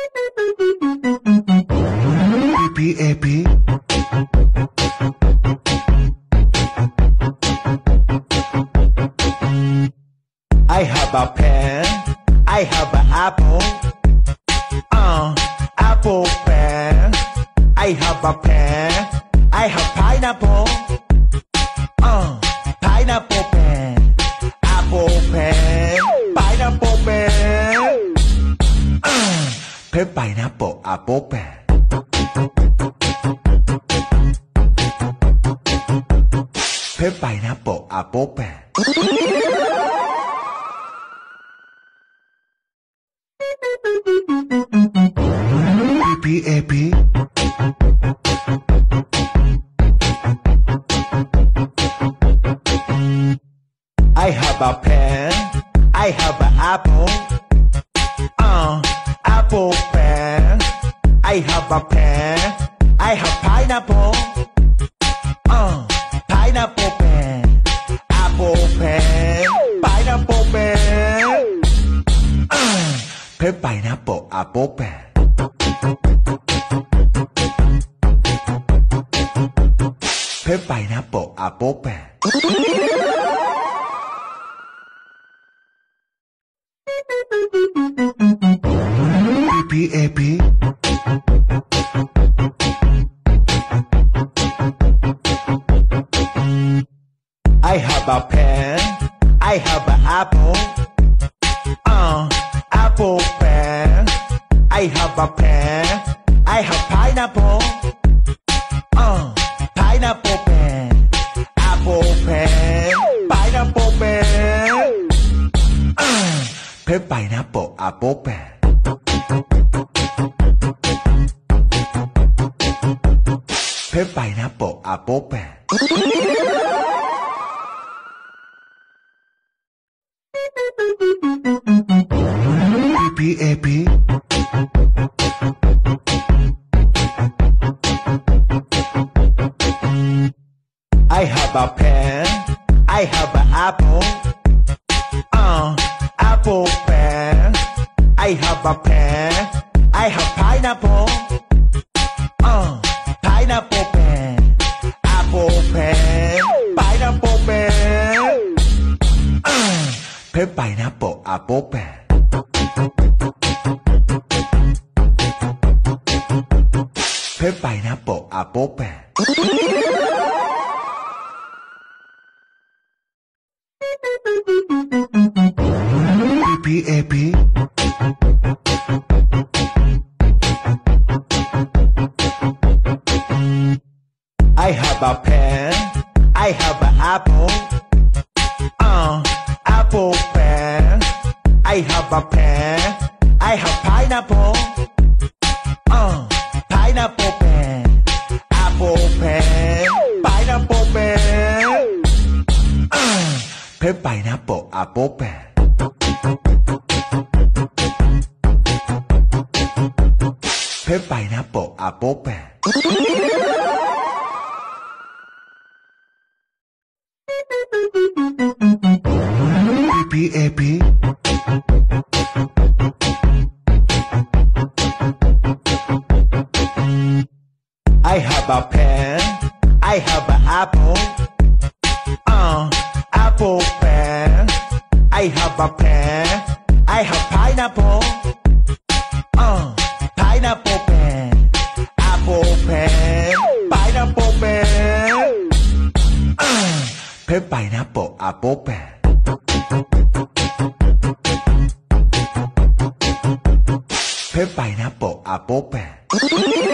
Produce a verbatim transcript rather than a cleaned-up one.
P P A P. I have a pen, I have an apple, uh, apple pen. I have a pen, I have pineapple, uh, pineapple pen, apple pen, pineapple pen, uh, pen pineapple apple pen. Pen pineapple apple pen. P P A P. I have a pen, I have an apple, uh, apple pen. I have a pen, I have pineapple, uh, pineapple pen, apple pen, pineapple pen, uh, pen pineapple apple pen. Pen pineapple apple pen. P P A P. I have a pen, I have an apple, uh, apple pen. I have a pen, I have pineapple, uh, pineapple pen, apple pen, pineapple pen, uh, pen pineapple apple pen. Pen pineapple apple pen. P P A P. I have a pen, I have an apple, uh, apple pen. I have a pen, I have pineapple, uh, pineapple pen, apple pen, pineapple pen, uh, pen pineapple apple pen. Pen pineapple apple pen. P P A P. I have a pen, I have an apple, uh, apple pen. I have a pen, I have pineapple, uh, pineapple pen, apple pen, pineapple pen, uh, pen pineapple apple pen. Pen pineapple apple pen. P P A P. I have a pen, I have an apple, uh, apple pen. I have a pen, I have pineapple, uh, pineapple pen, apple pen, pineapple pen, uh, pen pineapple apple pen. Pen pineapple apple pen.